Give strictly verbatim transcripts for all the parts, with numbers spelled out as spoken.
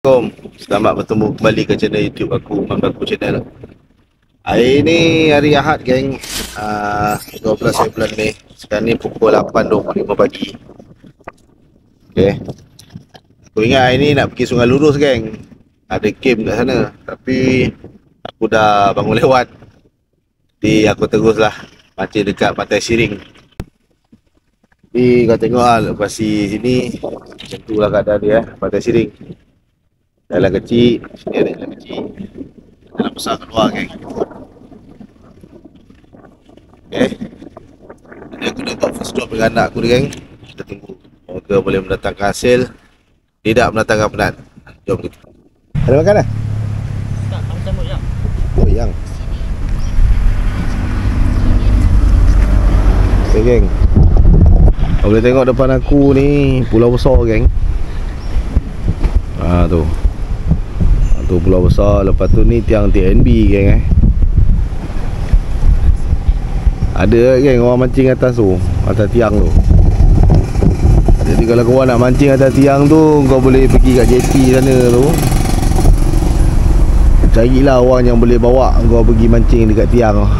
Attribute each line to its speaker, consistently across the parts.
Speaker 1: Assalamualaikum, selamat bertemu kembali ke channel YouTube aku, Mambaku Channel. Hari ni hari Ahad geng, uh, dua belas bulan Mei. Sekarang ni pukul lapan dua puluh lima pagi. Okay, aku ingat hari ni nak pergi Sungai Lurus geng, ada game kat sana. Tapi aku dah bangun lewat, jadi aku teruslah mancing dekat Pantai Siring. Jadi kau tengok lah lokasi sini, macam tu lah keadaan dia, Pantai Siring. Jalan kecil, sini ada jalan kecil, jalan besar keluar geng. Okay, jadi aku dah buat first drop dengan anak aku ni geng. Kita tunggu, moga boleh mendatangkan hasil, tidak mendatangkan penat. Jom kita. Ada makan dah?
Speaker 2: Tak, kamu sambut yang.
Speaker 1: Oh yang. Okay geng, kau boleh tengok depan aku ni pulau besar geng. Ah tu, tu pulau besar. Lepas tu ni tiang T N B geng eh. Ada geng orang mancing atas tu, atas tiang tu. Jadi kalau kau nak mancing atas tiang tu, kau boleh pergi kat jeti sana tu. Carilah orang yang boleh bawa kau pergi mancing dekat tiang tu.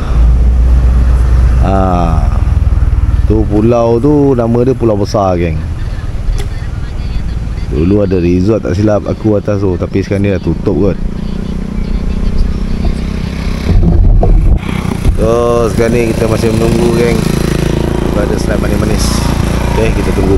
Speaker 1: Ah, tu pulau tu nama dia Pulau Besar geng. Dulu ada resort tak silap aku atas tu, tapi sekarang ni dah tutup kot. So sekarang ni kita masih menunggu geng, ada slide manis-manis. Okay, kita tunggu.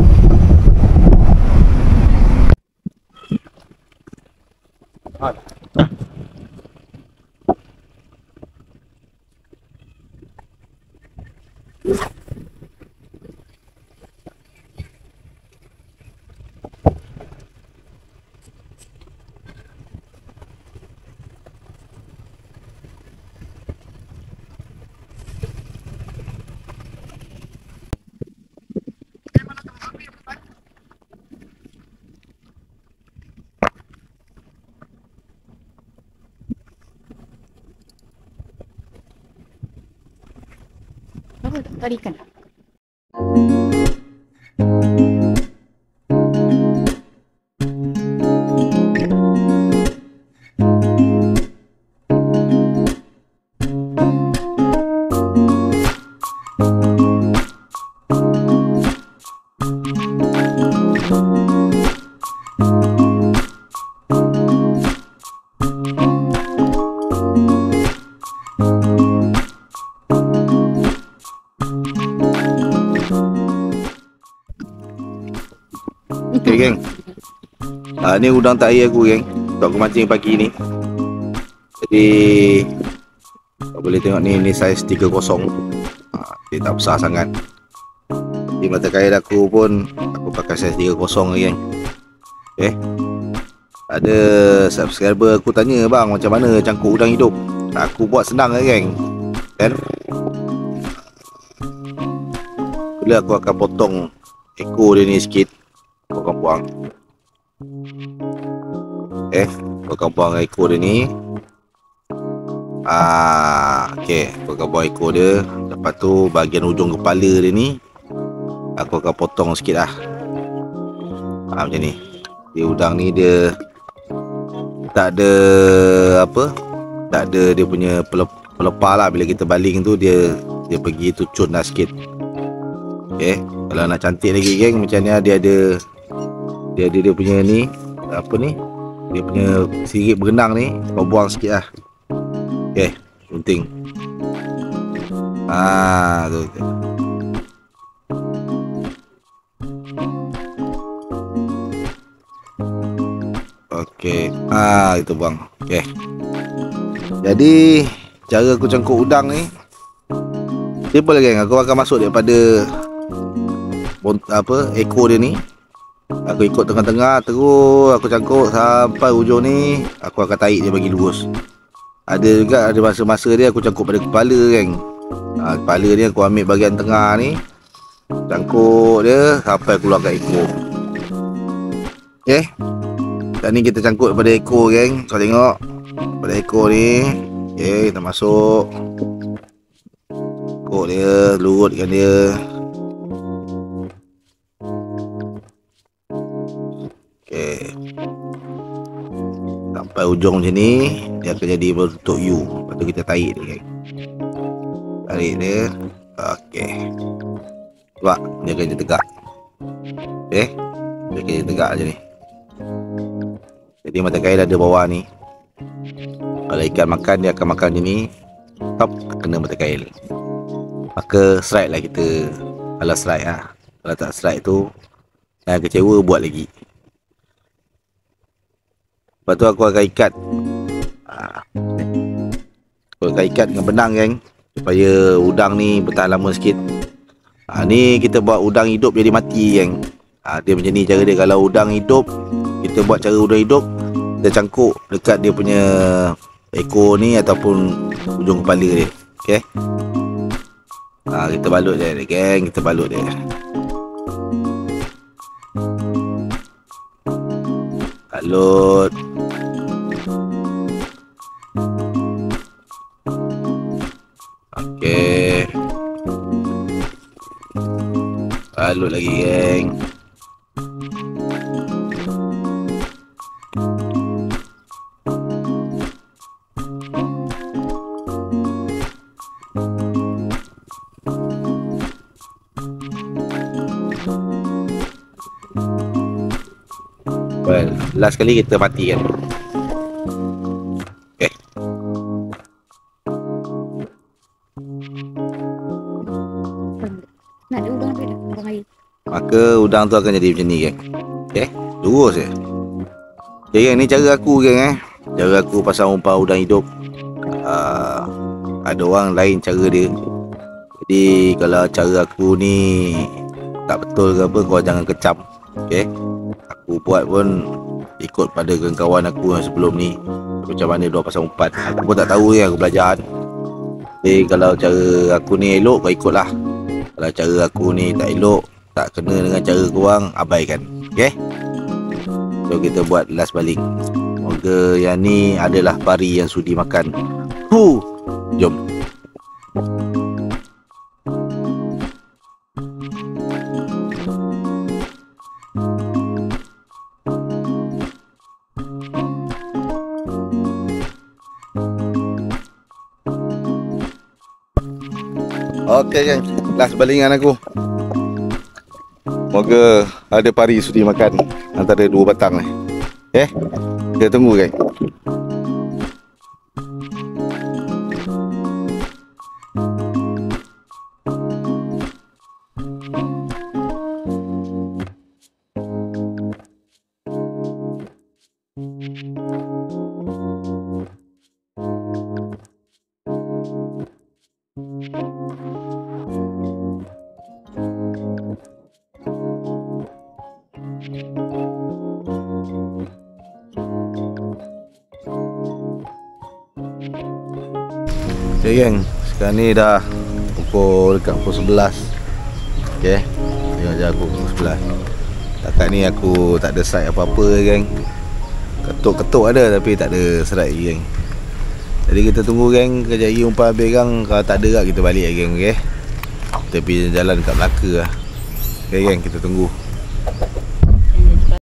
Speaker 2: Apa tu? Tak ada ikan.
Speaker 1: Okay geng, uh, ni udang tak air aku geng, untuk aku mancing pagi ni. Jadi kau boleh tengok ni, ni saiz tiga kosong. uh, Dia tak besar sangat. Di mata kail aku pun aku pakai saiz tiga kosong geng. Okay, ada subscriber aku tanya, bang macam mana cangkuk udang hidup. Aku buat senang lah geng, kan? Bila aku akan potong ekor dia ni sikit, aku akan buang. Eh, aku akan buang ekor dia ni. Ah, okey, aku akan buang ekor dia. Lepas tu bahagian ujung kepala dia ni aku akan potong sikit lah. Ah, macam ni. Dia udang ni dia tak ada apa, tak ada dia punya pelepah lah. Bila kita baling tu dia dia pergi tu cun lah sikit. Okay, kalau nak cantik lagi geng, macam ni dia ada dia ada dia punya ni, apa ni, dia punya sirip berenang ni, kau buang sikit lah. Okay, penting. Ah, tu, tu. Okay, ah itu buang. Okay, jadi cara aku cangkuk udang ni simple geng. Aku akan masuk daripada apa ekor dia ni, aku ikut tengah-tengah, terus aku cangkuk sampai ujung ni, aku akan tarik dia bagi lurus. Ada juga ada masa-masa dia aku cangkuk pada kepala geng. Ha, kepala dia aku ambil bahagian tengah ni, cangkuk dia sampai keluar kat ekor. Okay, sekarang ni kita cangkuk daripada ekor geng. Kau tengok pada ekor ni. Okay, kita masuk, cangkuk dia, lurutkan dia. Okay, Sampai ujung macam ni, dia akan jadi bentuk U. Lepas tu kita tarik dia, geng. Tarik dia. Okey. Nampak? Dia akan jadi tegak. Okey. Dia akan jadi tegak macam ni. Jadi mata kail ada bawah ni. Kalau ikan makan, dia akan makan macam ni. Top, kena mata kail. Maka strike lah kita. Kalau strike lah. Kalau tak strike tu, jangan kecewa, buat lagi. Lepas tu aku akan ikat. Aku akan ikat dengan benang, geng, supaya udang ni bertahan lama sikit. Ha, ni kita buat udang hidup jadi mati, geng. Ha, dia macam ni cara dia. Kalau udang hidup, kita buat cara udang hidup, kita cangkuk dekat dia punya ekor ni ataupun ujung kepala dia. Okay. Ha, kita balut dia, geng. Kita balut dia. Balut. Okey. Balut lagi, geng. Well, last kali kita mati, kan. Okay.
Speaker 2: Nak ada udang apa dah? Udang air.
Speaker 1: Maka udang tu akan jadi macam ni, geng. Okay. Lurus je. Okay, geng. Ni cara aku, geng, eh. Cara aku pasang umpan udang hidup. uh, Ada orang lain cara dia. Jadi kalau cara aku ni tak betul ke apa, kau jangan kecam. Okay. Aku buat pun ikut pada kawan-kawan aku yang sebelum ni, macam mana dia pasang umpan. Aku pun tak tahu, ya, aku belajar. Jadi kalau cara aku ni elok, kau ikutlah. Kalau cara aku ni tak elok, tak kena dengan cara korang, abaikan. Okay. So kita buat last baling. Semoga yang ni adalah pari yang sudi makan. Hu, jom. Okey, kan, last balingan aku. Semoga ada pari sudi makan antara dua batang ni. Okay, kita tunggu, kan. Okay, geng, sekarang ni dah pukul dekat pukul sebelas. Okay, tengok je aku pukul sebelas. Takat ni aku tak ada strike apa-apa, geng. Ketuk-ketuk ada tapi tak ada strike, geng. Jadi kita tunggu, geng. Kejap lagi umpan habis, geng. Kalau tak ada kat, kita balik, geng. Okay, kita pergi jalan dekat Melaka lah. Okay, geng, kita tunggu.